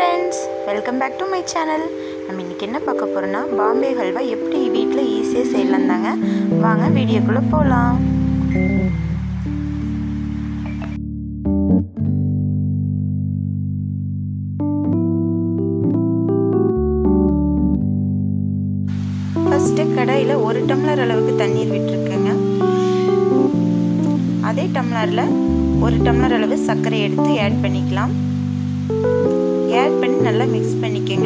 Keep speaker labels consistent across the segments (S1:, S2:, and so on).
S1: friends, welcome back to my channel. நம்ம இன்னைக்கு என்ன பார்க்க போறோம்னா பாம்பே ஹல்வா எப்படி வீட்ல ஈஸியா செய்யலாம்தாங்க. வாங்க வீடியோக்குள்ள போலாம். ஃபர்ஸ்ட் கடாயில 1 டம்ளர் அளவுக்கு தண்ணீர் விட்டுருக்கேங்க. அதே டம்ளர்ல 1 டம்ளர் அளவு சர்க்கரை எடுத்து ஆட் பண்ணிக்கலாம். ஆட் பண்ணி நல்லா மிக்ஸ் பண்ணிக்கங்க.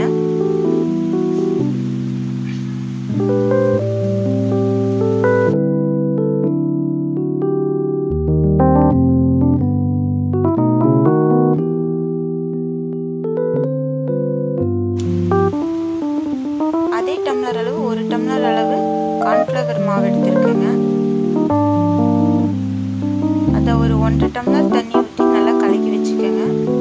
S1: அதே டம்ளர் அளவு 1 டம்ளர் அளவு கார்ன்ஃப்ளவர் மாவு எடுத்துருக்கேங்க. அத ஒரு 1.5 டம்ளர் தண்ணி ஊற்றி நல்லா கலக்கி வச்சுக்கோங்க.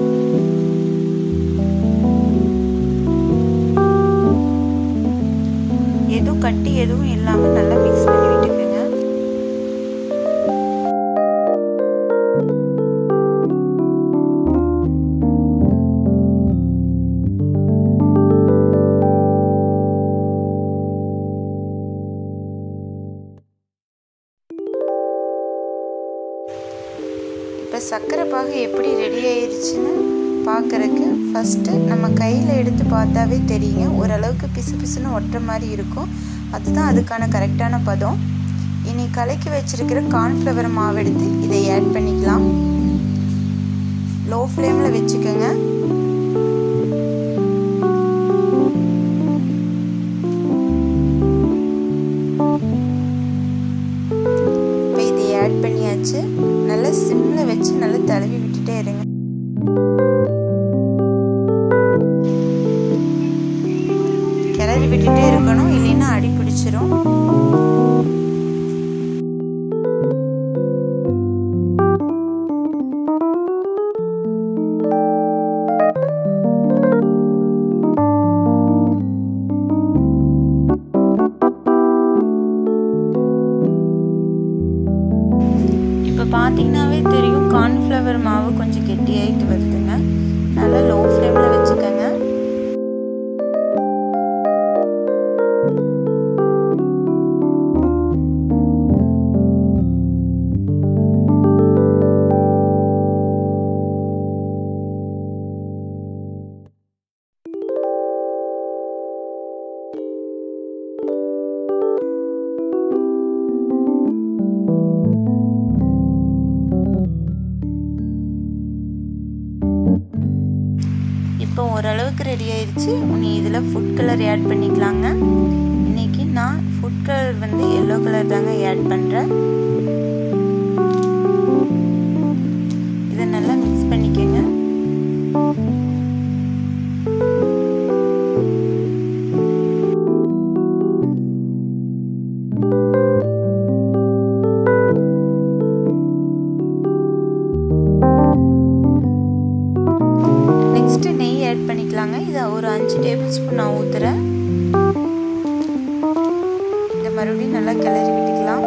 S1: கட்டி எதுவும் இல்லாம நல்லா மிக்ஸ் பண்ணி விட்டுக்கங்க. இப்ப சக்கரை பாகு எப்படி ரெடி ஆயிருச்சுன்னு பார்க்கறதுக்கு ஃபர்ஸ்ட் நம்ம கையில எடுத்து பார்த்தாவே தெரியுங்க. ஓரளவுக்கு பிசுபிசுன்னு ஒட்டுற மாதிரி இருக்கும். அதுதான் அதுக்கான கரெக்டான பதம். இனி கலக்கி வச்சிருக்கிற கார்ன்ஃப்ளவர் மாவு எடுத்து இதை ஆட் பண்ணிக்கலாம். லோ ஃப்ளேம்ல வச்சுக்கோங்க. இப்போ இதை ஆட் பண்ணியாச்சு. நல்லா சிம்ல வச்சு நல்லா தடவி விட்டுட்டே இருங்க. கிளறி விட்டுட்டே இருக்கணும், இல்லைன்னா அடி பிடிச்சிரும். இப்போ பார்த்தீங்கன்னாவே தெரியும் கார்ன்ஃப்ளவர் மாவு கொஞ்சம் கெட்டியாயிட்டு வருதுங்க. நல்லா லோ ஃப்ளேம்ல வச்சுக்கோங்க. இப்போ ஓரளவுக்கு ரெடி ஆயிடுச்சு. இனி இதில் ஃபுட் கலர் ஆட் பண்ணிக்கலாங்க. இன்னைக்கு நான் ஃபுட் கலர் வந்து எல்லோ கலர் தாங்க ஆட் பண்ணுறேன். இதை நல்லா மிக்ஸ் பண்ணிக்கோங்க. நெய் ஆட் பண்ணிக்கலாங்க. இதை ஒரு 5 டேபிள் ஸ்பூன் நான் ஊற்றுறேன். இதை மறுபடியும் நல்லா கிளறி விட்டுக்கலாம்.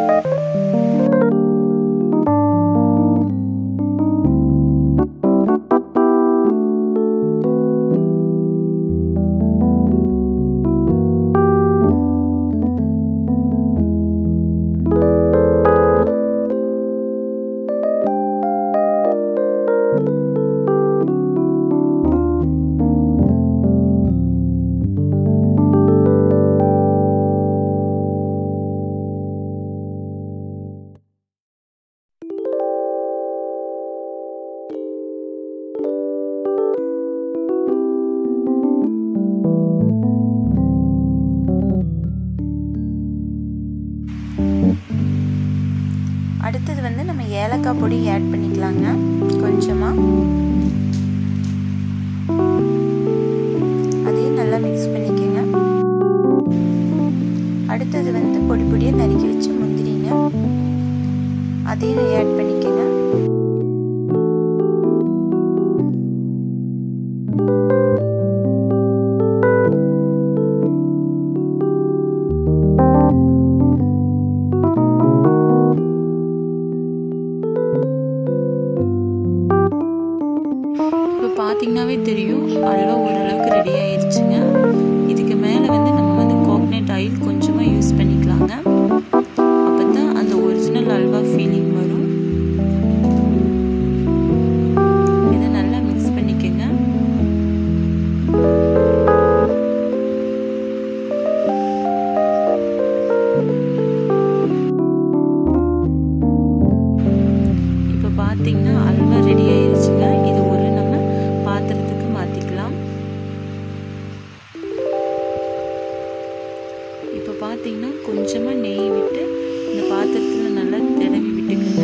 S1: அடுத்தது வந்து நம்ம ஏலக்காய் பொடி ஆட் பண்ணிக்கலாங்க. கொஞ்சமா அதையும் நல்லா மிக்ஸ் பண்ணிக்கோங்க. அடுத்தது வந்து பொடி பொடியாக நறுக்கி வச்சு முந்திரிங்க, அதையும் ஆட் பண்ணிக்கோங்க. பார்த்தீங்கன்னா அல்வா ஓரளவுக்கு ரெடி ஆயிடுச்சுங்க. இதுக்கு மேலே வந்து நம்ம வந்து கோகனட் ஆயில் கொஞ்சமாக யூஸ் பண்ணிக்கலாங்க. அப்போ தான் அந்த ஒரிஜினல் அல்வா ஃபீலிங் வரும். இதை நல்லா மிக்ஸ் பண்ணிக்கோங்க. இப்போ பார்த்தீங்கன்னா அல்வா ரெடி ஆயிடுச்சுங்க. இது ஒரு நம்ம பாத்திரத்துக்கு மாற்றிக்கலாம். இப்போ பார்த்தீங்கன்னா கொஞ்சமாக நெய் விட்டு இந்த பாத்திரத்தில் நல்லா தடவி விட்டுக்குங்க.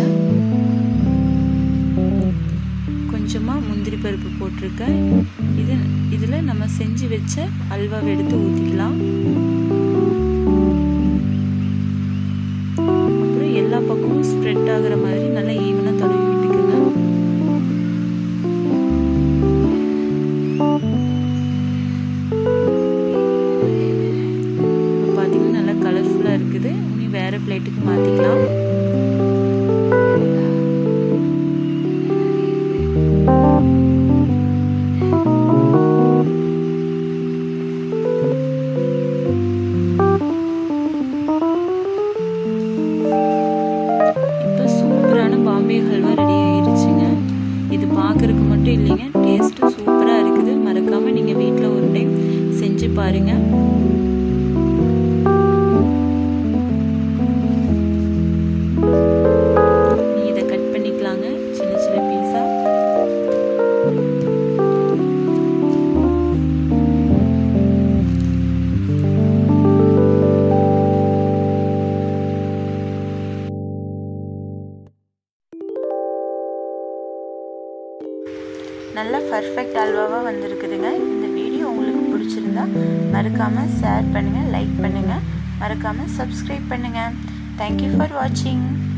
S1: கொஞ்சமாக முந்திரி பருப்பு போட்டிருக்கேன். இதில் நம்ம செஞ்சு வச்ச அல்வாவை எடுத்து ஊற்றிக்கலாம். அப்புறம் எல்லா பக்கமும் ஸ்ப்ரெட் ஆகிற மாதிரி நல்லா ஈவனாக தடவி விட்டுக்குங்க. இப்போ பார்த்தீங்கன்னா நல்லா கலர்ஃபுல்லாக இருக்குது. இனி வேறு பிளேட்டுக்கு மாற்றிக்கலாம். பாம்பே ஹல்வா ரெடி ஆயிடுச்சுங்க. இது பார்க்கறதுக்கு மட்டும் இல்லைங்க, டேஸ்ட்டும் சூப்பராக இருக்குது. மறக்காமல் நீங்கள் வீட்டில் ஒரு டைம் செஞ்சு பாருங்கள். இதை கட் பண்ணிக்கலாங்க சின்ன சின்ன பீஸா. நல்ல பர்ஃபெக்ட் அல்வாவாக வந்திருக்குதுங்க. இந்த வீடியோ உங்களுக்கு பிடிச்சிருந்தா மறக்காமல் ஷேர் பண்ணுங்கள், லைக் பண்ணுங்கள், மறக்காமல் சப்ஸ்கிரைப் பண்ணுங்கள். தேங்க்யூ ஃபார் வாட்சிங்.